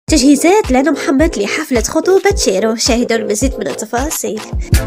تجهيزات لنا محمد لحفلة خطوبة شيرو، شاهدوا المزيد من التفاصيل.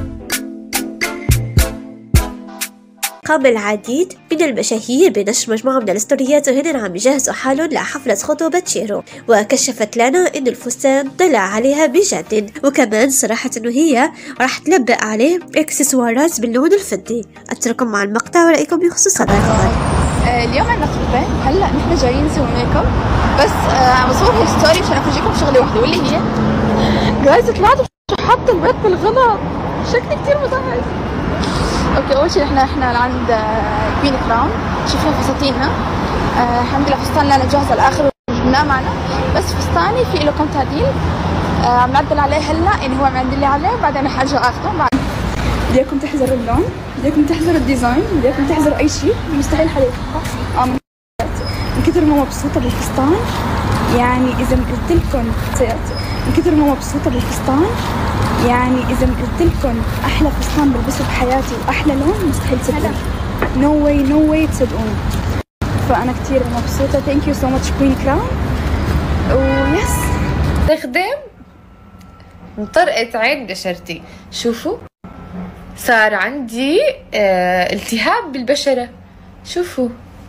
قام العديد من المشاهير بنشر مجموعة من الستوريات وهن عم يجهزوا حالهم لحفلة خطوبة شيرو، وكشفت لنا إن الفستان طلع عليها بجد، وكمان صرحت إنه هي راح تلبق عليه إكسسوارات باللون الفضي. أترككم مع المقطع ورأيكم بخصوص هذا الخبر. اليوم عندنا خطبة، هلا نحن جايين نسوي ميك اب، بس عم بصور هي ستوري مشان افرجيكم شغله وحده واللي هي جايز طلعت شو حاطه البيت بالغلط، شكلي كثير مزعج. اوكي، اول شيء نحن لعند كوين كراون شفنا فساتينها. الحمد لله فستان لنا جاهز الاخر وجبناه معنا، بس فستاني في له كم تعديل عم نعدل عليه هلا، يعني هو عم يعدل لي عليه وبعدين رح ارجع اخذه. بدكم تحذروا اللون، بدكم تحذروا الديزاين، بدكم تحذروا اي شيء، مستحيل حدا يفكر. من كثر ما مبسوطه بالفستان، يعني اذا قلت لكم من كثر ما مبسوطه بالفستان، يعني اذا قلت لكم احلى فستان بلبسه بحياتي واحلى لون، مستحيل تصدقون. نو واي تصدقون. فانا كثير مبسوطه. ثانك يو سو ماتش كوين كراون. ويس استخدم مطرقة عين بشرتي. شوفوا صار عندي التهاب بالبشرة، شوفوا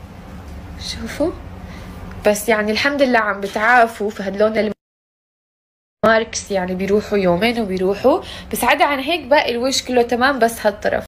بس يعني الحمد لله عم بتعافوا. فهدلون الماركس يعني بيروحوا يومين وبيروحوا، بس عدا عن هيك باقي الوش كله تمام، بس هالطرف